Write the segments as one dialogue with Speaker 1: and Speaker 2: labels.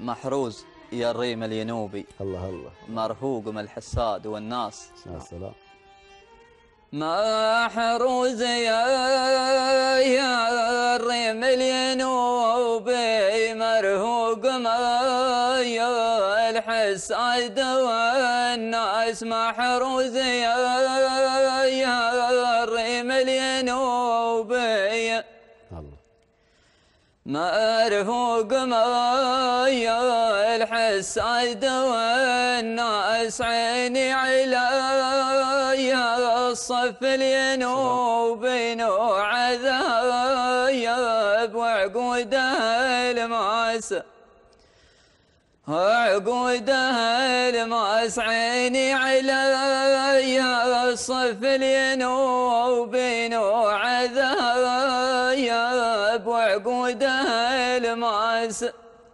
Speaker 1: محروز يا الريم الينوبي.
Speaker 2: الله الله.
Speaker 1: مرهوق من الحساد والناس.
Speaker 2: يا سلام.
Speaker 1: محروز يا الريم الينوبي، مرهوق ما يا الحساد والناس. محروز يا الريم الينوبي، مرهوق ما يا الحساد والناس. عيني على يا الصف الينوبي، نوع ذايب وعقوده الماس، عقوده الماس. عيني على يا الصف الينوبي، نوع ذايب وعقوده الماس،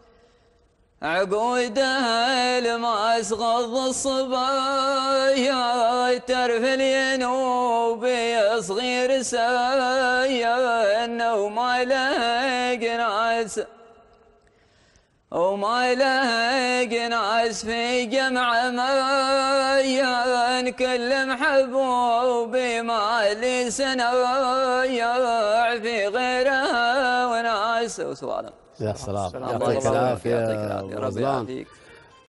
Speaker 1: عقوده الماس. غض الصبايا ترف الينوبي، صغير ساين وما له قناس، وما له قناس. في جمع مايان كل محبوبي، ما لي سنايا في غيرها وناس. وسؤالا.
Speaker 2: يا سلام،
Speaker 1: الله
Speaker 2: يعطيك العافية
Speaker 1: يعطيك العافية، ربي يعافيك.